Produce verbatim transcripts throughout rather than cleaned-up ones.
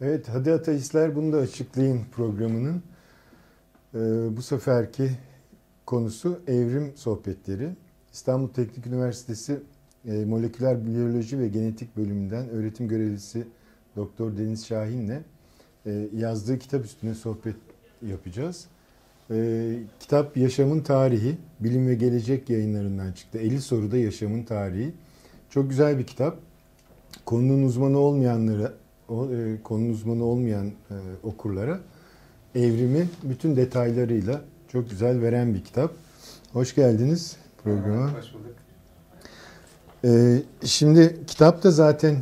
Evet, Hadi Ateistler Bunu da Açıklayın programının e, bu seferki konusu evrim sohbetleri. İstanbul Teknik Üniversitesi e, Moleküler Biyoloji ve Genetik Bölümünden öğretim görevlisi Doktor Deniz Şahin'le e, yazdığı kitap üstüne sohbet yapacağız. E, kitap Yaşamın Tarihi, Bilim ve Gelecek Yayınlarından çıktı. elli soruda Yaşamın Tarihi. Çok güzel bir kitap. Konunun uzmanı olmayanlara, o, e, konunun uzmanı olmayan e, okurlara evrimi bütün detaylarıyla çok güzel veren bir kitap. Hoş geldiniz programa. Evet, hoş bulduk. E, şimdi kitapta zaten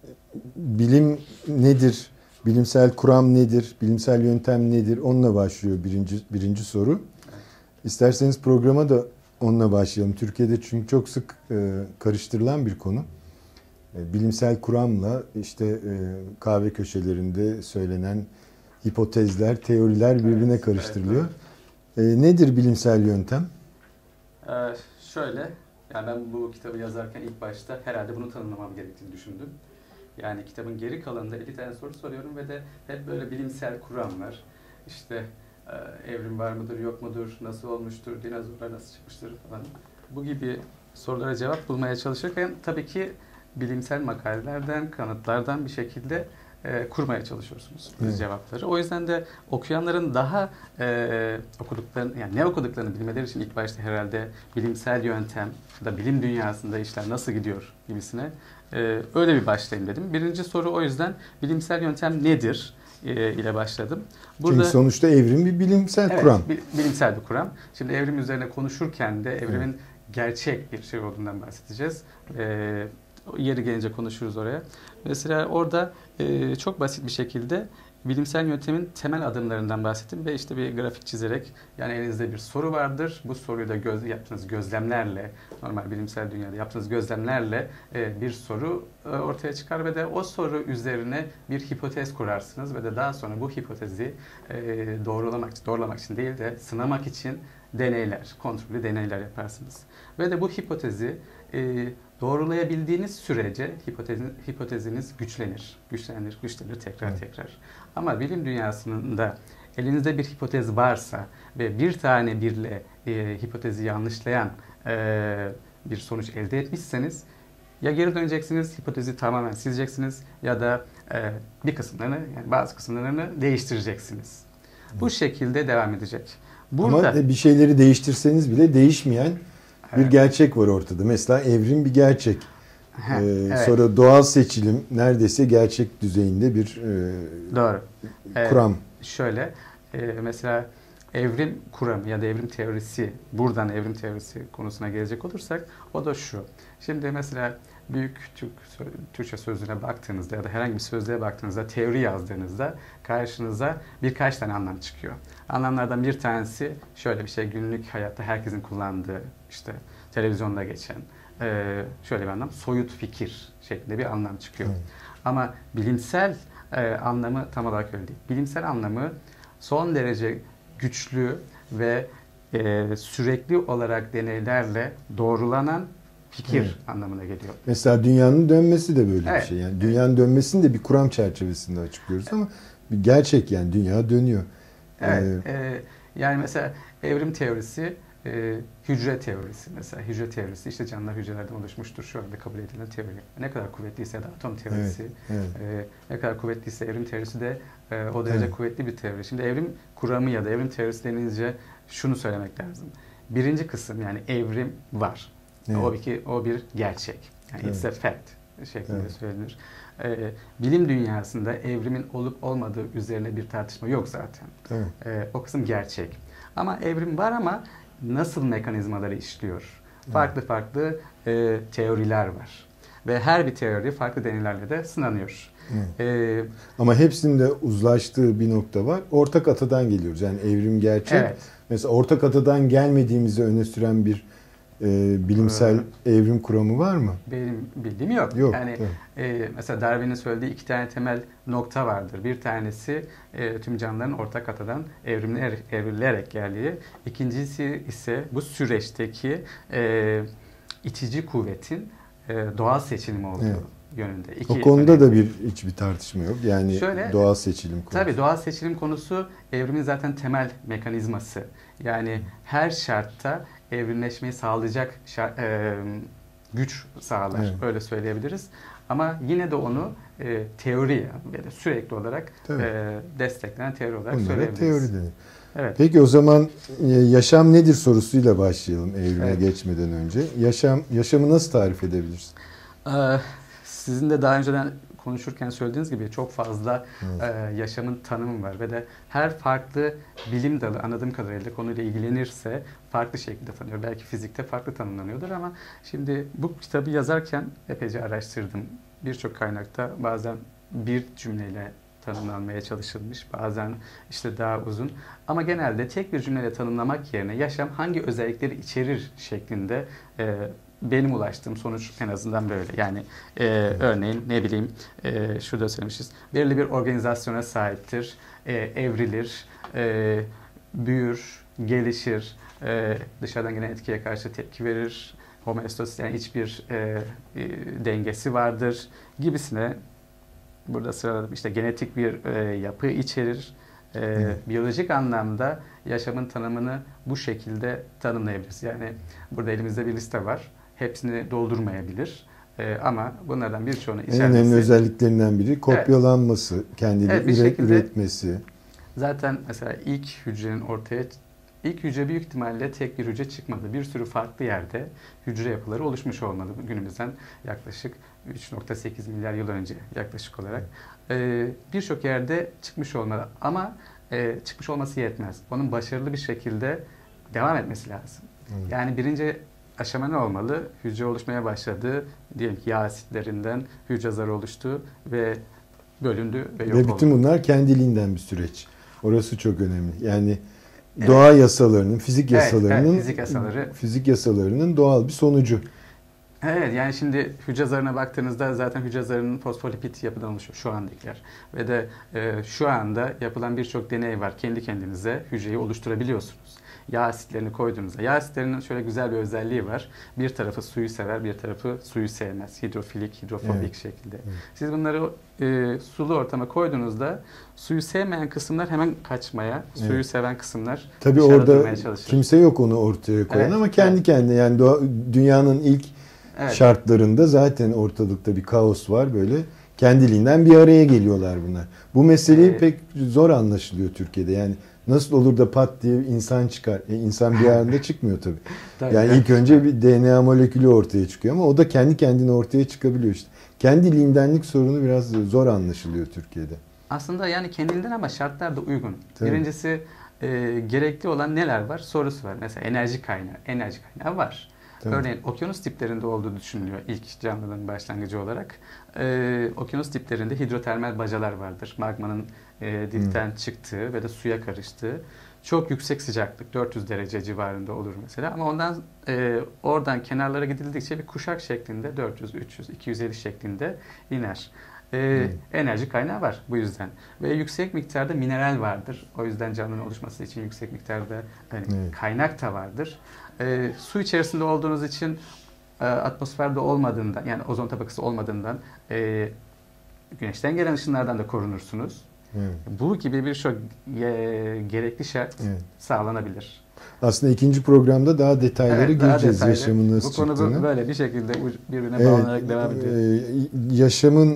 bilim nedir, bilimsel kuram nedir, bilimsel yöntem nedir onunla başlıyor birinci, birinci soru. Evet. İsterseniz programa da onunla başlayalım. Türkiye'de çünkü çok sık e, karıştırılan bir konu. Bilimsel kuramla işte kahve köşelerinde söylenen hipotezler, teoriler birbirine evet, karıştırılıyor. Evet, nedir bilimsel yöntem? Ee, şöyle, yani ben bu kitabı yazarken ilk başta herhalde bunu tanımlamam gerektiğini düşündüm. Yani kitabın geri kalanında elli tane soru soruyorum ve de hep böyle bilimsel kuramlar, işte e, evrim var mıdır, yok mudur, nasıl olmuştur, dinozorlar nasıl çıkmıştır falan. Bu gibi sorulara cevap bulmaya çalışırken tabii ki bilimsel makalelerden, kanıtlardan bir şekilde e, kurmaya çalışıyorsunuz evet. cevapları. O yüzden de okuyanların daha e, okuduklarını, yani ne okuduklarını bilmeleri için ilk başta herhalde bilimsel yöntem da bilim dünyasında işler nasıl gidiyor gibisine e, öyle bir başlayayım dedim. Birinci soru o yüzden bilimsel yöntem nedir e, ile başladım. Burada, çünkü sonuçta evrim bir bilimsel evet, kuram. Bilimsel bir kuram. Şimdi evrim üzerine konuşurken de evrimin evet. gerçek bir şey olduğundan bahsedeceğiz. E, Yeri gelince konuşuruz oraya. Mesela orada e, çok basit bir şekilde bilimsel yöntemin temel adımlarından bahsettim ve işte bir grafik çizerek, yani elinizde bir soru vardır. Bu soruyu da göz, yaptığınız gözlemlerle, normal bilimsel dünyada yaptığınız gözlemlerle e, bir soru e, ortaya çıkar ve de o soru üzerine bir hipotez kurarsınız ve de daha sonra bu hipotezi e, doğrulamak, doğrulamak için değil de sınamak için deneyler, kontrollü deneyler yaparsınız. Ve de bu hipotezi e, doğrulayabildiğiniz sürece hipoteziniz, hipoteziniz güçlenir. Güçlenir, güçlenir tekrar evet. tekrar. Ama bilim dünyasında elinizde bir hipotez varsa ve bir tane birle e, hipotezi yanlışlayan e, bir sonuç elde etmişseniz ya geri döneceksiniz, hipotezi tamamen sileceksiniz ya da e, bir kısımlarını, yani bazı kısımlarını değiştireceksiniz. Evet. Bu şekilde devam edecek. Burada, ama bir şeyleri değiştirseniz bile değişmeyen bir evet. gerçek var ortada. Mesela evrim bir gerçek. Heh, ee, evet. Sonra doğal seçilim neredeyse gerçek düzeyinde bir e, Doğru. kuram. Ee, şöyle, e, mesela evrim kuramı ya da evrim teorisi, buradan evrim teorisi konusuna gelecek olursak, o da şu. Şimdi mesela büyük Türk, Türkçe sözlüğüne baktığınızda ya da herhangi bir sözlüğe baktığınızda, teori yazdığınızda karşınıza birkaç tane anlam çıkıyor. Anlamlardan bir tanesi şöyle bir şey, günlük hayatta herkesin kullandığı, işte televizyonda geçen e, şöyle bir anlam, soyut fikir şeklinde bir anlam çıkıyor. Evet. Ama bilimsel e, anlamı tam olarak öyle değil. Bilimsel anlamı son derece güçlü ve e, sürekli olarak deneylerle doğrulanan fikir evet. anlamına geliyor. Mesela dünyanın dönmesi de böyle evet. bir şey. Yani dünyanın dönmesini de bir kuram çerçevesinde açıklıyoruz evet. ama bir gerçek, yani dünya dönüyor. Evet. Ee, e, yani mesela evrim teorisi, e, hücre teorisi mesela. Hücre teorisi işte canlılar hücrelerden oluşmuştur şu anda kabul edilen teori. Ne kadar kuvvetliyse ya da atom teorisi, evet. Evet. E, ne kadar kuvvetliyse evrim teorisi de e, o derece evet. kuvvetli bir teori. Şimdi evrim kuramı ya da evrim teorisi denince şunu söylemek lazım. Birinci kısım, yani evrim var. Evet. O, iki, o bir gerçek. Yani evet. it's a fact şeklinde evet. söylenir. Ee, bilim dünyasında evrimin olup olmadığı üzerine bir tartışma yok zaten. Evet. Ee, o kısım gerçek. Ama evrim var, ama nasıl mekanizmaları işliyor? Evet. Farklı farklı e, teoriler var. Ve her bir teori farklı deneylerle de sınanıyor. Evet. Ee, ama hepsinde uzlaştığı bir nokta var. Ortak atadan geliyoruz. Yani evrim gerçek. Evet. Mesela ortak atadan gelmediğimizi öne süren bir E, bilimsel ee, evrim kuramı var mı? Benim bildiğim yok. Yok. Yani e, mesela Darwin'in söylediği iki tane temel nokta vardır. Bir tanesi e, tüm canlıların ortak atadan evrimler, evrilerek geldiği. İkincisi ise bu süreçteki e, itici kuvvetin e, doğal seçilimi olduğu. Evet. yönünde. İki o konuda önemli. da bir hiçbir tartışma yok. Yani Şöyle, doğal seçilim konusu. Tabii doğal seçilim konusu evrimin zaten temel mekanizması. Yani her şartta evrimleşmeyi sağlayacak şart, e, güç sağlar. Evet. Öyle söyleyebiliriz. Ama yine de onu e, teori ya da sürekli olarak e, desteklenen teori olarak Bunlara söyleyebiliriz. teori denir. Evet. Peki o zaman e, yaşam nedir sorusuyla başlayalım evrime Evet. geçmeden önce. Yaşam yaşamı nasıl tarif edebiliriz? Ee, Sizin de daha önceden konuşurken söylediğiniz gibi çok fazla Evet. e, yaşamın tanımı var ve de her farklı bilim dalı anladığım kadarıyla konuyla ilgilenirse farklı şekilde tanıyor. Belki fizikte farklı tanımlanıyordur ama şimdi bu kitabı yazarken epeyce araştırdım. Birçok kaynakta bazen bir cümleyle tanımlanmaya çalışılmış, bazen işte daha uzun. Ama genelde tek bir cümleyle tanımlamak yerine yaşam hangi özellikleri içerir şeklinde e, benim ulaştığım sonuç en azından böyle. Yani e, örneğin ne bileyim e, şurada söylemişiz. Belirli bir organizasyona sahiptir, e, evrilir, e, büyür, gelişir, e, dışarıdan gelen etkiye karşı tepki verir, homeostasis yani hiçbir e, e, dengesi vardır gibisine. Burada sıraladım. İşte genetik bir e, yapı içerir. E, Evet. Biyolojik anlamda yaşamın tanımını bu şekilde tanımlayabiliriz. Yani burada elimizde bir liste var. Hepsini doldurmayabilir. E, ama bunlardan birçoğunu En içermesi. önemli özelliklerinden biri kopyalanması, kendini Evet, bir üre- şekilde- üretmesi. Zaten mesela ilk hücrenin ortaya ilk hücre büyük ihtimalle tek bir hücre çıkmadı. Bir sürü farklı yerde hücre yapıları oluşmuş olmalı. Günümüzden yaklaşık üç nokta sekiz milyar yıl önce yaklaşık olarak. Ee, Birçok yerde çıkmış olmalı. Ama e, çıkmış olması yetmez. Onun başarılı bir şekilde devam etmesi lazım. Evet. Yani birinci aşama ne olmalı? Hücre oluşmaya başladı. Diyelim ki yağ asitlerinden hücre zarı oluştu ve bölündü ve yok Ve oldu. bütün bunlar kendiliğinden bir süreç. Orası çok önemli. Yani Evet. doğa yasalarının, fizik Evet, yasalarının evet, fizik yasaları. fizik yasalarının doğal bir sonucu. Evet, yani şimdi hücre zarına baktığınızda zaten hücre zarının fosfolipid yapıdan oluşuyor şu andakiler. Ve de e, şu anda yapılan birçok deney var. Kendi kendinize hücreyi oluşturabiliyorsunuz. Yağ asitlerini koyduğunuzda. Yağ asitlerinin şöyle güzel bir özelliği var. Bir tarafı suyu sever, bir tarafı suyu sevmez. Hidrofilik, hidrofobik Evet. şekilde. Evet. Siz bunları e, sulu ortama koyduğunuzda suyu sevmeyen kısımlar hemen kaçmaya, suyu Evet. seven kısımlar Tabii dışarıda orada durmaya çalışır. kimse yok onu ortaya koyan Evet, ama kendi evet. kendine yani doğa, dünyanın ilk Evet. şartlarında zaten ortalıkta bir kaos var böyle. Kendiliğinden bir araya geliyorlar bunlar. Bu mesele Evet. pek zor anlaşılıyor Türkiye'de. Yani nasıl olur da pat diye insan çıkar? E, insan bir anda çıkmıyor tabii. Tabii. Yani ilk önce bir D N A molekülü ortaya çıkıyor ama o da kendi kendine ortaya çıkabiliyor işte. Kendiliğindenlik sorunu biraz zor anlaşılıyor Türkiye'de. Aslında yani kendinden ama şartlar da uygun. Tabii. Birincisi e, gerekli olan neler var? Sorusu var. Mesela enerji kaynağı. Enerji kaynağı var. Tabii. Örneğin okyanus tiplerinde olduğu düşünülüyor ilk canlılığın başlangıcı olarak. E, okyanus tiplerinde hidrotermal bacalar vardır. Magmanın e, dipten çıktığı ve de suya karıştığı. Çok yüksek sıcaklık, dört yüz derece civarında olur mesela. Ama ondan e, oradan kenarlara gidildikçe bir kuşak şeklinde dört yüz, üç yüz, iki yüz elli şeklinde iner. Ee, Evet. Enerji kaynağı var bu yüzden. Ve yüksek miktarda mineral vardır. O yüzden canlının oluşması için yüksek miktarda yani Evet. kaynak da vardır. Ee, su içerisinde olduğunuz için e, atmosferde olmadığından yani ozon tabakası olmadığından e, güneşten gelen ışınlardan da korunursunuz. Evet. Bu gibi birçok e, gerekli şart Evet. sağlanabilir. Aslında ikinci programda daha detayları Evet, daha göreceğiz detaylı. yaşamın nasıl Bu konu çıktığını. bu- böyle bir şekilde birbirine Evet, bağlanarak devam ediyor. e, yaşamın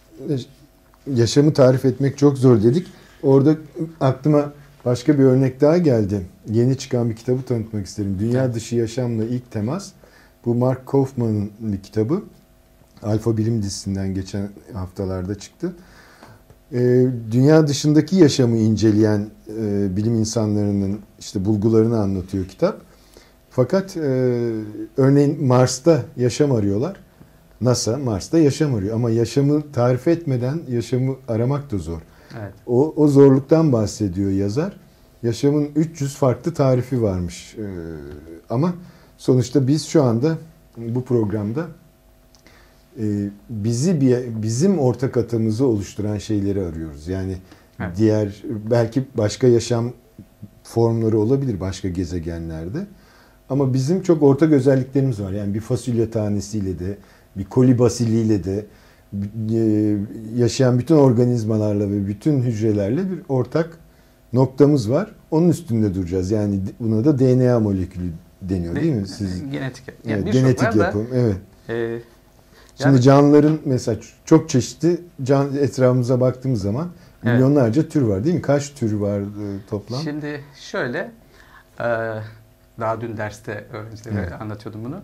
yaşamı tarif etmek çok zor dedik. Orada aklıma başka bir örnek daha geldi. Yeni çıkan bir kitabı tanıtmak isterim. Dünya Evet. dışı yaşamla ilk temas. Bu Mark Kaufman'ın bir kitabı. Alfa Bilim dizisinden geçen haftalarda çıktı. E, dünya dışındaki yaşamı inceleyen e, bilim insanlarının işte bulgularını anlatıyor kitap. Fakat e, örneğin Mars'ta yaşam arıyorlar. NASA Mars'ta yaşam arıyor ama yaşamı tarif etmeden yaşamı aramak da zor. Evet. O, o zorluktan bahsediyor yazar. Yaşamın üç yüz farklı tarifi varmış. Ee, ama sonuçta biz şu anda bu programda e, bizi bir, bizim ortak atımızı oluşturan şeyleri arıyoruz. Yani Evet. diğer belki başka yaşam formları olabilir başka gezegenlerde. Ama bizim çok ortak özelliklerimiz var. Yani bir fasulye tanesiyle de, bir kolibasiliyle de, yaşayan bütün organizmalarla ve bütün hücrelerle bir ortak noktamız var. Onun üstünde duracağız. Yani buna da D N A molekülü deniyor değil mi? Siz, genetik. Yani evet, genetik yapım. Da, evet. E, yani, Şimdi canlıların mesela çok çeşitli can etrafımıza baktığımız zaman milyonlarca evet. tür var değil mi? Kaç tür var toplam? Şimdi şöyle daha dün derste öğrencilere evet. anlatıyordum bunu.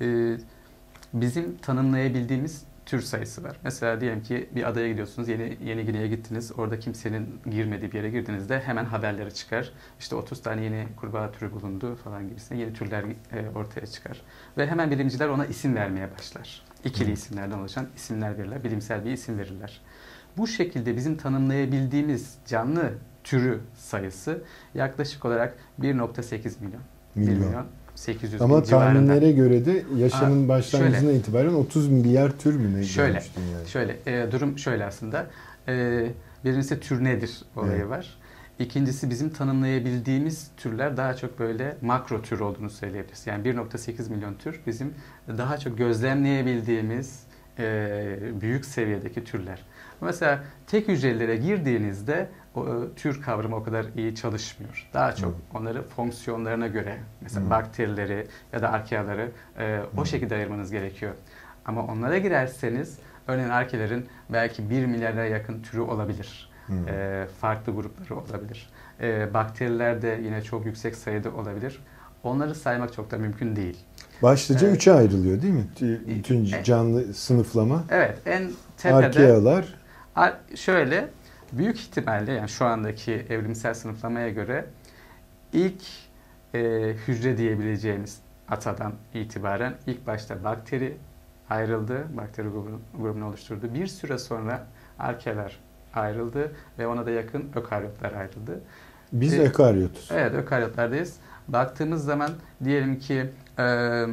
Bizim tanımlayabildiğimiz tür sayısı var. Mesela diyelim ki bir adaya gidiyorsunuz, Yeni Yeni Gine'ye gittiniz. Orada kimsenin girmediği bir yere girdiğinizde hemen haberleri çıkar. İşte otuz tane yeni kurbağa türü bulundu falan gibisinden yeni türler ortaya çıkar. Ve hemen bilimciler ona isim vermeye başlar. İkili hmm. isimlerden oluşan isimler verirler, bilimsel bir isim verirler. Bu şekilde bizim tanımlayabildiğimiz canlı türü sayısı yaklaşık olarak bir nokta sekiz milyon. Milyon. bir milyon sekiz yüz Ama bin civarında. tahminlere göre de yaşamın Aa, başlangıcına şöyle, itibaren otuz milyar tür mü ne? Şöyle, yani? şöyle e, durum şöyle aslında. E, birincisi tür nedir olayı evet. var. İkincisi bizim tanımlayabildiğimiz türler daha çok böyle makro tür olduğunu söyleyebiliriz. Yani bir nokta sekiz milyon tür bizim daha çok gözlemleyebildiğimiz e, büyük seviyedeki türler. Mesela tek hücrelere girdiğinizde o tür kavramı o kadar iyi çalışmıyor. Daha çok hmm. onları fonksiyonlarına göre, mesela hmm. bakterileri ya da arkeaları e, hmm. o şekilde ayırmanız gerekiyor. Ama onlara girerseniz, örneğin arkelerin belki bir milyara yakın türü olabilir. Hmm. E, farklı grupları olabilir. E, bakteriler de yine çok yüksek sayıda olabilir. Onları saymak çok da mümkün değil. Başlıca evet. üçe ayrılıyor değil mi? Bütün canlı sınıflama. Evet, en tepede arkealar. Şöyle, büyük ihtimalle yani şu andaki evrimsel sınıflamaya göre ilk e, hücre diyebileceğimiz atadan itibaren ilk başta bakteri ayrıldı, bakteri grubunu, grubunu oluşturdu. Bir süre sonra arkealar ayrıldı ve ona da yakın ökaryotlar ayrıldı. Biz e, ökaryotuz. Evet, ökaryotlardayız. Baktığımız zaman diyelim ki e,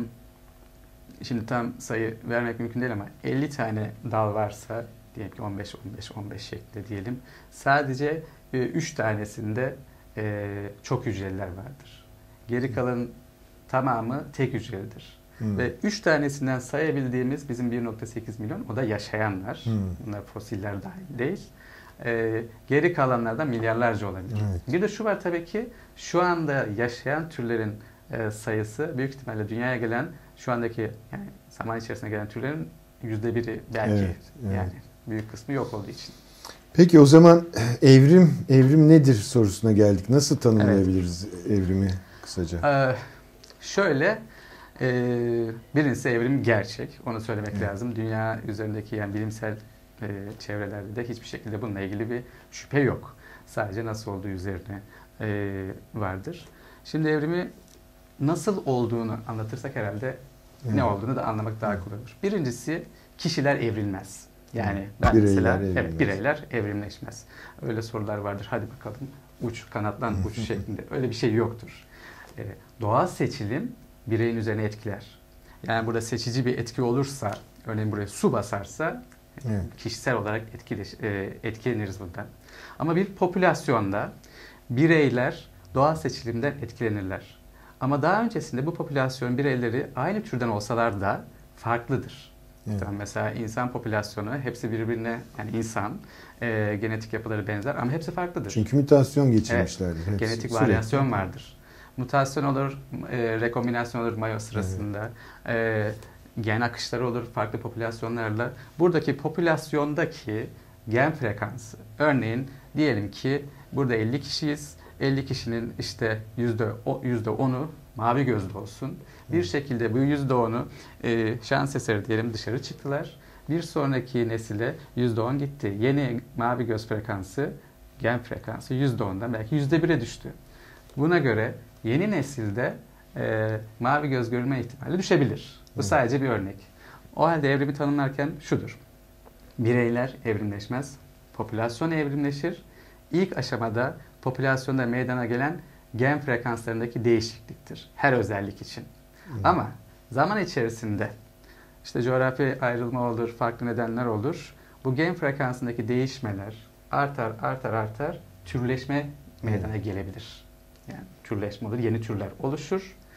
şimdi tam sayı vermek mümkün değil ama elli tane dal varsa diyelim ki on beş on beş on beş şeklinde diyelim. Sadece üç tanesinde e, çok hücreliler vardır. Geri kalan tamamı tek hücrelidir. Hmm. Ve üç tanesinden sayabildiğimiz bizim bir nokta sekiz milyon, o da yaşayanlar. Hmm. Bunlar fosiller dahil değil. E, geri kalanlardan milyarlarca olabilir. Evet. Bir de şu var tabii ki, şu anda yaşayan türlerin e, sayısı büyük ihtimalle dünyaya gelen, şu andaki yani zaman içerisinde gelen türlerin yüzde biri belki. Evet, evet. Yani büyük kısmı yok olduğu için. Peki o zaman evrim evrim nedir sorusuna geldik. Nasıl tanımlayabiliriz evet. evrimi kısaca? Ee, şöyle, e, birincisi evrim gerçek. Onu söylemek evet. lazım. Dünya üzerindeki yani bilimsel e, çevrelerde de hiçbir şekilde bununla ilgili bir şüphe yok. Sadece nasıl olduğu üzerine e, vardır. Şimdi evrimi nasıl olduğunu anlatırsak herhalde evet. ne olduğunu da anlamak daha kolay olur. Birincisi, kişiler evrilmez. Yani ben bireyler mesela evrilmez. Evet, bireyler evrimleşmez. Öyle sorular vardır. Hadi bakalım uç kanatlan uç şeklinde. Öyle bir şey yoktur. Ee, doğal seçilim bireyin üzerine etkiler. Yani burada seçici bir etki olursa, örneğin buraya su basarsa evet. kişisel olarak etkileş, e, etkileniriz bundan. Ama bir popülasyonda bireyler doğal seçilimden etkilenirler. Ama daha öncesinde bu popülasyon bireyleri aynı türden olsalar da farklıdır. Evet. Mesela insan popülasyonu hepsi birbirine, yani insan e, genetik yapıları benzer ama hepsi farklıdır. Çünkü mutasyon geçirmişlerdir. Evet, genetik varyasyon vardır. Mutasyon olur, e, rekombinasyon olur mayo sırasında, evet. e, gen akışları olur farklı popülasyonlarla. Buradaki popülasyondaki gen frekansı, örneğin diyelim ki burada elli kişiyiz, elli kişinin işte yüzde onu mavi gözlü olsun. Bir şekilde bu yüzde onu e, şans eseri diyelim dışarı çıktılar. Bir sonraki nesile yüzde on gitti. Yeni mavi göz frekansı, gen frekansı yüzde ondan belki yüzde bire düştü. Buna göre yeni nesilde e, mavi göz görülme ihtimali düşebilir. Bu sadece bir örnek. O halde evrimi tanımlarken şudur. Bireyler evrimleşmez, popülasyon evrimleşir. İlk aşamada popülasyonda meydana gelen gen frekanslarındaki değişikliktir. Her özellik için. Hmm. Ama zaman içerisinde işte coğrafi ayrılma olur, farklı nedenler olur. Bu gen frekansındaki değişmeler artar, artar, artar. Türleşme meydana hmm. gelebilir. Yani türleşme olur, yeni türler oluşur.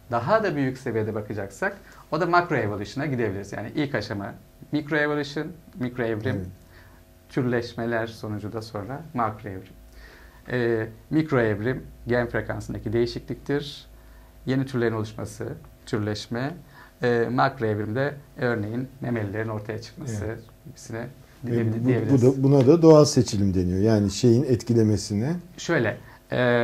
daha da büyük seviyede bakacaksak o da macro evolution'a gidebiliriz. Yani ilk aşama mikro evolution, mikro evrim, evet. Türleşmeler sonucu da sonra makro evrim. Ee, mikro evrim gen frekansındaki değişikliktir. Yeni türlerin oluşması, türleşme. E, makro evrimde örneğin memelilerin ortaya çıkması evet. gibisine bu, bu da, buna da doğal seçilim deniyor. Yani şeyin etkilemesine. Şöyle, e,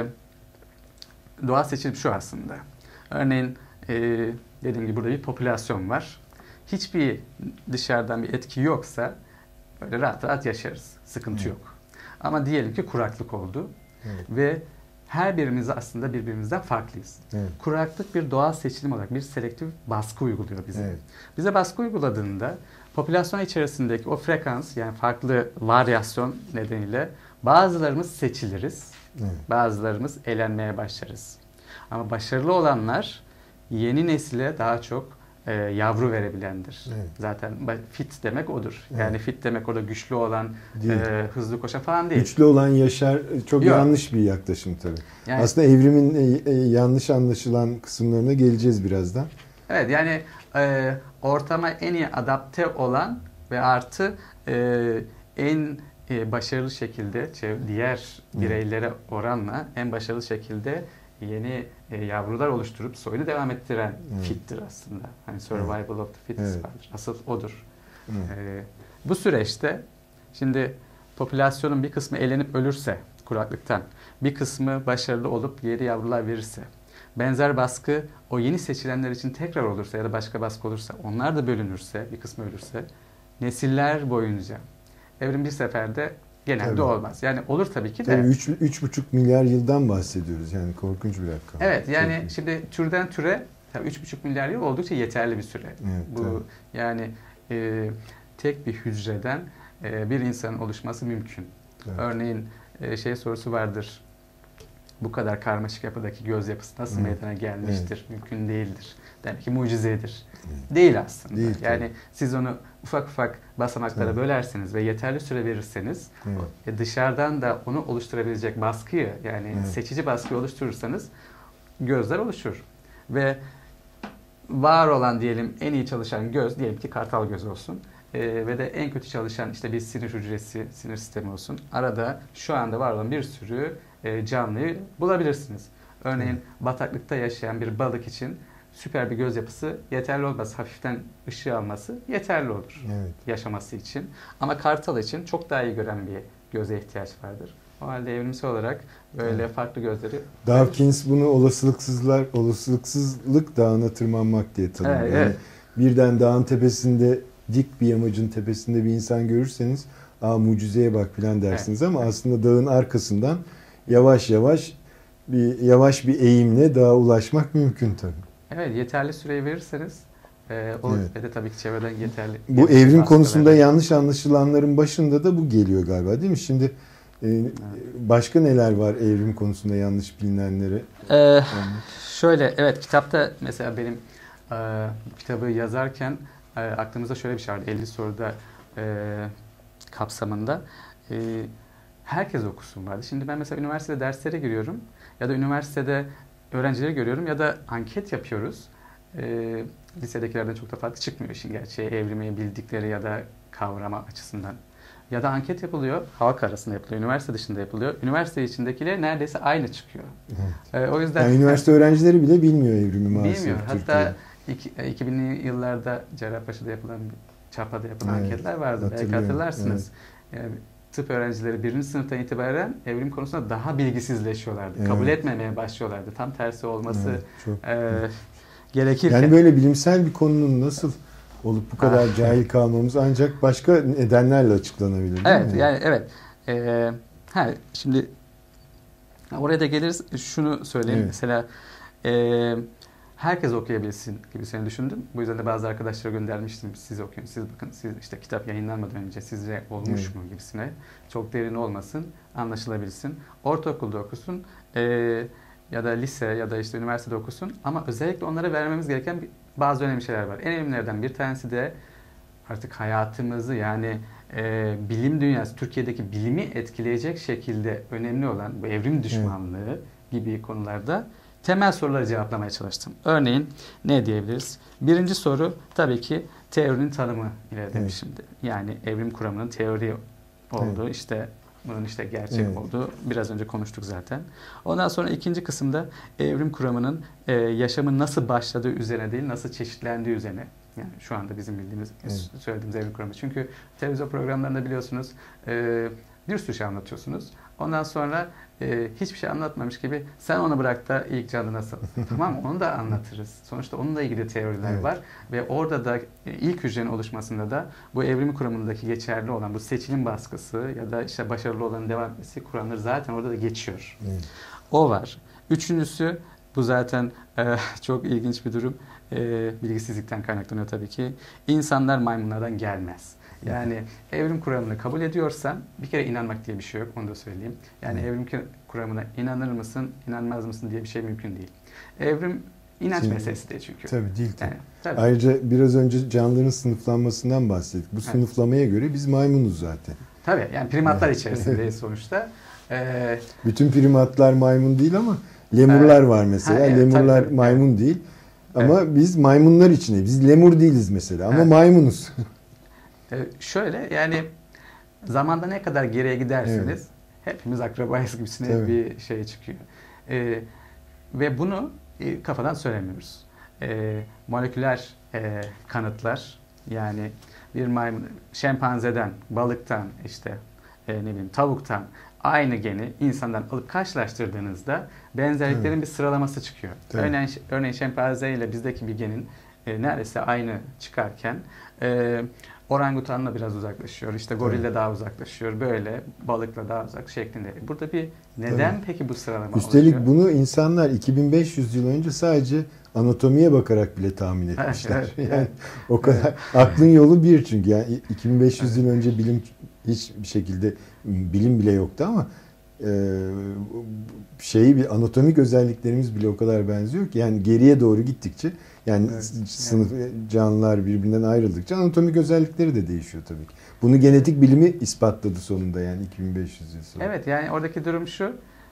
doğal seçilim şu aslında. Örneğin e, dediğim gibi burada bir popülasyon var. Hiçbir dışarıdan bir etki yoksa böyle rahat rahat yaşarız. Sıkıntı evet. yok. Ama diyelim ki kuraklık oldu evet. ve her birimiz aslında birbirimizden farklıyız. Evet. Kuraklık bir doğal seçilim olarak bir selektif baskı uyguluyor bize. Evet. Bize baskı uyguladığında popülasyon içerisindeki o frekans yani farklı varyasyon nedeniyle bazılarımız seçiliriz. Evet. Bazılarımız elenmeye başlarız. Ama başarılı olanlar yeni nesile daha çok e, yavru verebilendir. Evet. Zaten fit demek odur. Evet. Yani fit demek orada güçlü olan, e, hızlı koşan falan değil. Güçlü olan yaşar çok Yok. yanlış bir yaklaşım tabii. Yani, aslında evrimin e, e, yanlış anlaşılan kısımlarına geleceğiz birazdan. Evet yani e, ortama en iyi adapte olan ve artı e, en e, başarılı şekilde diğer bireylere oranla en başarılı şekilde yeni e, yavrular oluşturup soyunu devam ettiren evet. fittir aslında. Hani survival evet. of the fittest evet. vardır. Asıl odur. Evet. E, bu süreçte şimdi popülasyonun bir kısmı elenip ölürse kuraklıktan, bir kısmı başarılı olup yeni yavrular verirse, benzer baskı o yeni seçilenler için tekrar olursa ya da başka baskı olursa, onlar da bölünürse, bir kısmı ölürse, nesiller boyunca evrim bir seferde genelde tabii. olmaz. Yani olur tabii ki de. üç buçuk milyar yıldan bahsediyoruz. Yani korkunç bir rakam. Evet yani çok şimdi türden türe üç buçuk milyar yıl oldukça yeterli bir süre. Evet, Bu tabii. yani e, tek bir hücreden e, bir insanın oluşması mümkün. Evet. Örneğin e, şey sorusu vardır. Bu kadar karmaşık yapıdaki göz yapısı nasıl evet. meydana gelmiştir? Evet. Mümkün değildir. Demek ki mucizedir. Evet. Değil aslında. Değil, yani tabii. siz onu ufak ufak basamaklara evet. bölerseniz ve yeterli süre verirseniz evet. dışarıdan da onu oluşturabilecek baskıyı yani evet. seçici baskıyı oluşturursanız gözler oluşur. Ve var olan diyelim en iyi çalışan göz diyelim ki kartal göz olsun. Ee, ve de en kötü çalışan işte bir sinir hücresi, sinir sistemi olsun. Arada şu anda var olan bir sürü e, canlıyı bulabilirsiniz. Örneğin evet. bataklıkta yaşayan bir balık için süper bir göz yapısı yeterli olmaz. Hafiften ışığı alması yeterli olur evet. yaşaması için. Ama kartal için çok daha iyi gören bir göze ihtiyaç vardır. O halde evrimsel olarak böyle evet. farklı gözleri... Dawkins bunu olasılıksızlar, olasılıksızlık dağına tırmanmak diye tanımlıyor. Evet, yani evet. birden dağın tepesinde dik bir yamacın tepesinde bir insan görürseniz aa mucizeye bak falan dersiniz evet. ama aslında dağın arkasından yavaş yavaş bir yavaş bir eğimle dağa ulaşmak mümkün tabii. Evet yeterli süreyi verirseniz e, o evet. ve de tabii ki çevreden yeterli. Bu evrim konusunda verir. Yanlış anlaşılanların başında da bu geliyor galiba değil mi? Şimdi e, evet. başka neler var evrim konusunda yanlış bilinenleri? Ee, yani. Şöyle evet kitapta mesela benim e, kitabı yazarken e, aklımızda şöyle bir şey vardı. elli soruda e, kapsamında e, herkes okusun vardı. Şimdi ben mesela üniversitede derslere giriyorum ya da üniversitede öğrencileri görüyorum ya da anket yapıyoruz. E, lisedekilerden çok da farklı çıkmıyor işin gerçeği evrimi bildikleri ya da kavrama açısından. Ya da anket yapılıyor, halk arasında yapılıyor, üniversite dışında yapılıyor. Üniversite içindekiler neredeyse aynı çıkıyor. Evet. E, o yüzden yani üniversite öğrencileri bile bilmiyor evrimi maalesef. Bilmiyor. Hatta iki binli yıllarda Cerrahpaşa'da yapılan, Çapa'da yapılan evet, anketler vardı. Belki hatırlarsınız. Evet. Yani, tıp öğrencileri birinci sınıftan itibaren evrim konusunda daha bilgisizleşiyorlardı. Evet. Kabul etmemeye başlıyorlardı. Tam tersi olması evet, çok, e, evet. gerekirken. Yani böyle bilimsel bir konunun nasıl olup bu kadar ah, cahil kalmamız ancak başka nedenlerle açıklanabilir değil evet, mi? Yani evet. Ee, ha, şimdi oraya da geliriz. Şunu söyleyeyim. Evet. Mesela e, herkes okuyabilsin gibi seni düşündüm. Bu yüzden de bazı arkadaşlara göndermiştim. Siz okuyun, siz bakın, siz işte kitap yayınlanmadan önce sizce olmuş evet. mu gibisine. Çok derin olmasın, anlaşılabilsin. Ortaokulda okusun e, ya da lise ya da işte üniversitede okusun. Ama özellikle onlara vermemiz gereken bazı önemli şeyler var. En önemlilerden bir tanesi de artık hayatımızı yani e, bilim dünyası, Türkiye'deki bilimi etkileyecek şekilde önemli olan bu evrim düşmanlığı evet. gibi konularda temel soruları cevaplamaya çalıştım. Örneğin ne diyebiliriz? Birinci soru tabii ki teorinin tanımı ile demişimdi. Evet. Yani evrim kuramının teori olduğu, evet. işte bunun işte gerçek evet. olduğu biraz önce konuştuk zaten. Ondan sonra ikinci kısımda evrim kuramının e, yaşamın nasıl başladığı üzerine değil, nasıl çeşitlendiği üzerine. Yani şu anda bizim bildiğimiz, evet. söylediğimiz evrim kuramı. Çünkü televizyon programlarında biliyorsunuz e, bir sürü şey anlatıyorsunuz. Ondan sonra e, hiçbir şey anlatmamış gibi sen onu bırak da ilk canlı nasıl? Tamam, onu da anlatırız. Sonuçta onunla ilgili teoriler evet. var. Ve orada da e, ilk hücrenin oluşmasında da bu evrim kuramındaki geçerli olan bu seçilim baskısı ya da işte başarılı olanın devam etmesi kuramları zaten orada da geçiyor. Evet. O var. Üçüncüsü bu zaten e, çok ilginç bir durum. E, bilgisizlikten kaynaklanıyor tabii ki. İnsanlar maymunlardan gelmez. Yani evrim kuramını kabul ediyorsan bir kere inanmak diye bir şey yok, onu da söyleyeyim. Yani evet. evrim kuramına inanır mısın, inanmaz mısın diye bir şey mümkün değil. Evrim inanç Şimdi, meselesi değil çünkü. Tabii değil. Tabii. Yani, tabii. Ayrıca biraz önce canlıların sınıflanmasından bahsettik. Bu evet. sınıflamaya göre biz maymunuz zaten. Tabii, yani primatlar evet. içerisindeyiz sonuçta. Ee, Bütün primatlar maymun değil ama lemurlar e, var mesela. Ha, evet, lemurlar tabii, maymun evet. değil. Ama evet. biz maymunlar içindeyiz. Biz lemur değiliz mesela ama evet. maymunuz. Ee, şöyle yani zamanda ne kadar geriye giderseniz evet. hepimiz akrabayız gibisine evet. bir şey çıkıyor. Ee, ve bunu e, kafadan söylemiyoruz. Ee, moleküler e, kanıtlar yani bir maymun, şempanzeden, balıktan işte e, ne bileyim tavuktan aynı geni insandan alıp karşılaştırdığınızda benzerliklerin evet. bir sıralaması çıkıyor. Evet. Örneğin, örneğin şempanze ile bizdeki bir genin e, neredeyse aynı çıkarken e, orangutanla biraz uzaklaşıyor, işte gorille evet. daha uzaklaşıyor, böyle balıkla daha uzak şeklinde. Burada bir neden evet. peki bu sıralama Üstelik oluşuyor? bunu insanlar iki bin beş yüz yıl önce sadece anatomiye bakarak bile tahmin etmişler. Evet, evet. Yani o kadar evet. aklın yolu bir çünkü yani iki bin beş yüz evet. yıl önce bilim hiçbir şekilde bilim bile yoktu ama e, şeyi bir anatomik özelliklerimiz bile o kadar benziyor ki yani geriye doğru gittikçe yani evet. sınıf canlılar birbirinden ayrıldıkça anatomik özellikleri de değişiyor tabii ki. Bunu genetik bilimi ispatladı sonunda yani iki bin beş yüz yıl sonra. Evet, yani oradaki durum şu,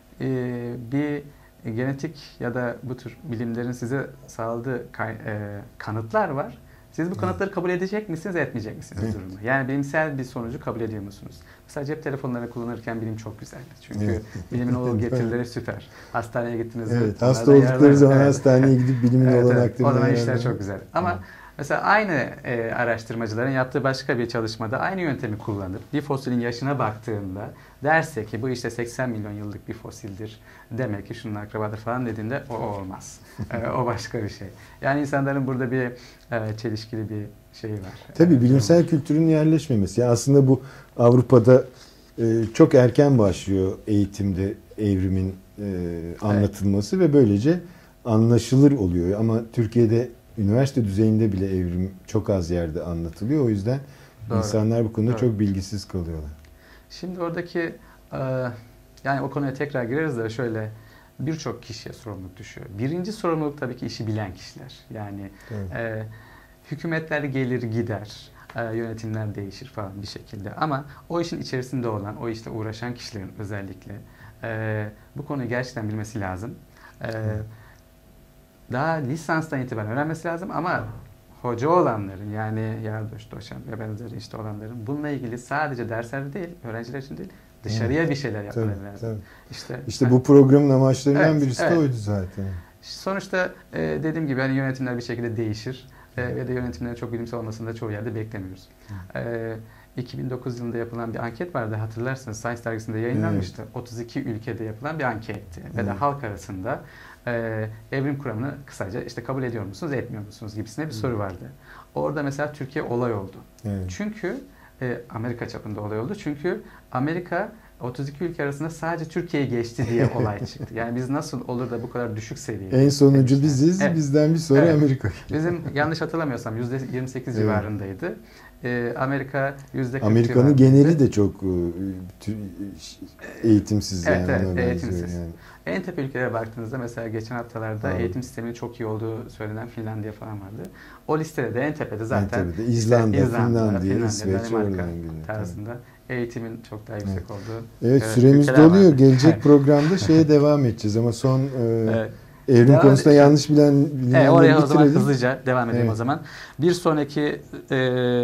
bir genetik ya da bu tür bilimlerin size sağladığı kanıtlar var. Siz bu kanıtları kabul edecek misiniz, etmeyecek misiniz bu durumda? Yani bilimsel bir sonucu kabul ediyor musunuz? Mesela cep telefonlarını kullanırken bilim çok güzel. Çünkü evet. bilimin o getirileri süper. Hastaneye gittiniz mi? Evet, hasta oldukları zaman evet. hastaneye gidip bilimin evet, olanaklarını... Evet, o zaman işler çok güzel. Ama evet. mesela aynı e, araştırmacıların yaptığı başka bir çalışmada aynı yöntemi kullanıp bir fosilin yaşına baktığında derse ki bu işte seksen milyon yıllık bir fosildir, demek ki şunun akrabadır falan dediğinde o olmaz. e, o başka bir şey. Yani insanların burada bir e, çelişkili bir şey var. Tabii bilimsel durum. Kültürün yerleşmemesi. Yani aslında bu Avrupa'da e, çok erken başlıyor eğitimde evrimin e, anlatılması evet. ve böylece anlaşılır oluyor. Ama Türkiye'de üniversite düzeyinde bile evrim çok az yerde anlatılıyor. O yüzden Doğru. insanlar bu konuda Doğru. çok bilgisiz kalıyorlar. Şimdi oradaki e, yani o konuya tekrar gireriz de şöyle birçok kişiye sorumluluk düşüyor. Birinci sorumluluk tabii ki işi bilen kişiler. Yani e, hükümetler gelir gider, e, yönetimler değişir falan bir şekilde. Ama o işin içerisinde olan, o işte uğraşan kişilerin özellikle e, bu konuyu gerçekten bilmesi lazım. E, daha lisanstan itibaren öğrenmesi lazım ama hoca olanların yani yardoş, doçent ve benzeri işte olanların bununla ilgili sadece derslerde değil, öğrenciler için değil, dışarıya evet. bir şeyler yapmaları tabii, lazım. Tabii. İşte, işte bu programın amaçlarından evet, birisi evet. de oydu zaten. Sonuçta e, dediğim gibi hani yönetimler bir şekilde değişir e, ve de yönetimlerin çok bilimsel olmasını da çoğu yerde beklemiyoruz. E, iki bin dokuz yılında yapılan bir anket vardı, hatırlarsınız, Science dergisinde yayınlanmıştı. Evet. otuz iki ülkede yapılan bir anketti evet. ve de halk arasında e, evrim kuramını kısaca işte kabul ediyor musunuz, etmiyor musunuz gibisine bir evet. soru vardı. Orada mesela Türkiye olay oldu. Evet. Çünkü e, Amerika çapında olay oldu. Çünkü Amerika otuz iki ülke arasında sadece Türkiye'yi geçti diye olay çıktı. Yani biz nasıl olur da bu kadar düşük seviyede? En sonuncu biziz, evet. bizden bir sonra evet. Amerika. Bizim yanlış hatırlamıyorsam yüzde yirmi sekiz evet. civarındaydı. Ee, Amerika yüzde kırk Amerika'nın geneli de çok eğitimsiz evet, yani. Evet, eğitimsiz. Yani. En tepe ülkelere baktığınızda mesela geçen haftalarda evet. eğitim sisteminin çok iyi olduğu söylenen Finlandiya falan vardı. O listede de en tepede zaten en tepede. İzlanda, işte İzlanda, Finlandiya, Finlandiya, İsveç, Danimarka tarzında evet. eğitimin çok daha yüksek evet. olduğu. Evet, süremiz doluyor. Var. Gelecek programda şeye devam edeceğiz ama son e, evet. Evrim Devam konusunda edelim. yanlış bilen bilinenleri Evet, oraya o zaman bitirelim. hızlıca devam edelim Evet. o zaman. Bir sonraki e,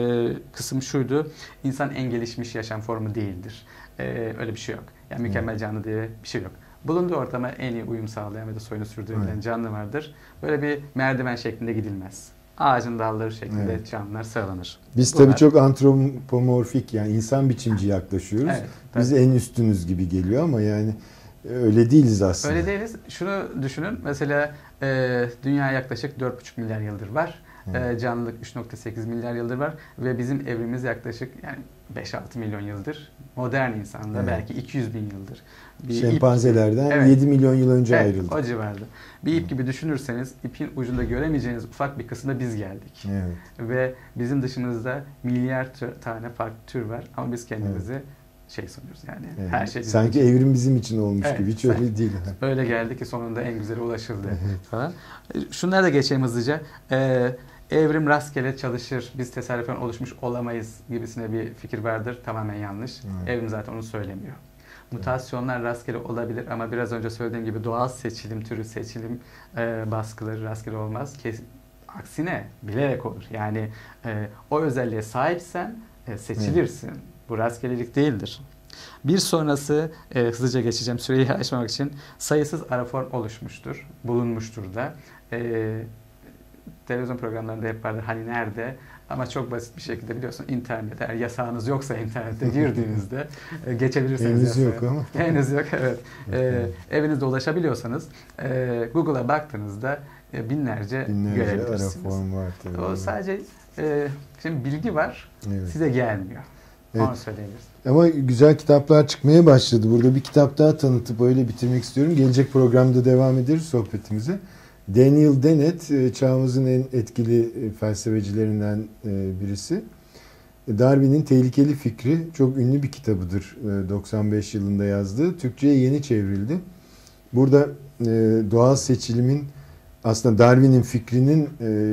kısım şuydu. İnsan en gelişmiş yaşam formu değildir. E, öyle bir şey yok. Yani mükemmel canlı diye bir şey yok. Bulunduğu ortama en iyi uyum sağlayan ve de soyunu sürdürebilen Evet. canlı vardır. Böyle bir merdiven şeklinde gidilmez. Ağacın dalları şeklinde Evet. canlılar sıralanır. Biz Bunlar- tabii çok antropomorfik, yani insan biçimci yaklaşıyoruz. Evet, tabii. Biz en üstünüz gibi geliyor ama yani öyle değiliz aslında. Öyle değiliz. Şunu düşünün. Mesela e, dünya yaklaşık dört buçuk milyar yıldır var. E, canlılık üç nokta sekiz milyar yıldır var. Ve bizim evrimimiz yaklaşık yani beş altı milyon yıldır. Modern insanda Evet. belki iki yüz bin yıldır. Bir ip- Şempanzelerden Evet. yedi milyon yıl önce Evet, ayrıldık. o civarda. Bir ip gibi düşünürseniz ipin ucunda göremeyeceğiniz ufak bir kısımda biz geldik. Evet. Ve bizim dışımızda milyar tür, tane farklı tür var. Ama biz kendimizi şey sanıyoruz yani. Evet. Her şey bizim Sanki için. evrim bizim için olmuş Evet, gibi. Hiç sanki. öyle değil. Öyle geldi ki sonunda en güzeli ulaşıldı Evet. falan. E, Şunları da geçeyim hızlıca. Ee, evrim rastgele çalışır, biz tesadüfen oluşmuş olamayız gibisine bir fikir vardır. Tamamen yanlış. Evet. Evrim zaten onu söylemiyor. Mutasyonlar rastgele olabilir ama biraz önce söylediğim gibi doğal seçilim türü seçilim e, baskıları rastgele olmaz. Kes, aksine bilerek olur. Yani e, o özelliğe sahipsen e, seçilirsin. Bu rastgelelik değildir. Bir sonrası e, hızlıca geçeceğim süreyi aşmamak için sayısız araform oluşmuştur. Bulunmuştur da. E, televizyon programlarında hep vardır. Hani nerede? Ama çok basit bir şekilde biliyorsun internet. Eğer yasağınız yoksa internete girdiğinizde e, geçebilirsiniz. Henüz yasaya. yok ama. Henüz yok, evet. E, evinizde ulaşabiliyorsanız e, Google'a baktığınızda e, binlerce, Binlerce ara görebilirsiniz. form var tabii. O sadece e, şimdi bilgi var, Evet. size gelmiyor. Evet. Onu söyleyebiliriz. Ama güzel kitaplar çıkmaya başladı. Burada bir kitap daha tanıtıp öyle bitirmek istiyorum. Gelecek programda devam ederiz sohbetimize. Daniel Dennett, çağımızın en etkili felsefecilerinden birisi. Darwin'in Tehlikeli Fikri çok ünlü bir kitabıdır. doksan beş yılında yazdığı. Türkçe'ye yeni çevrildi. Burada doğal seçilimin, aslında Darwin'in fikrinin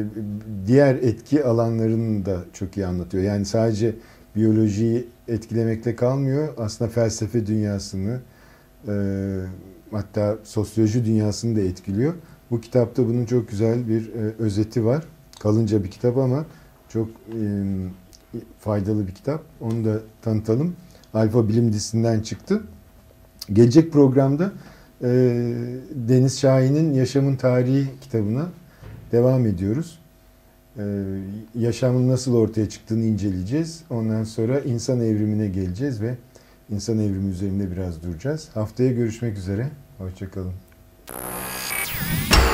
diğer etki alanlarını da çok iyi anlatıyor. Yani sadece biyolojiyi etkilemekle kalmıyor. Aslında felsefe dünyasını, hatta sosyoloji dünyasını da etkiliyor. Bu kitapta bunun çok güzel bir özeti var. Kalınca bir kitap ama çok faydalı bir kitap. Onu da tanıtalım. Alfa Bilim dizisinden çıktı. Gelecek programda Deniz Şahin'in Yaşamın Tarihi kitabına devam ediyoruz. Yaşamın nasıl ortaya çıktığını inceleyeceğiz. Ondan sonra insan evrimine geleceğiz ve insan evrimi üzerinde biraz duracağız. Haftaya görüşmek üzere. Hoşça kalın.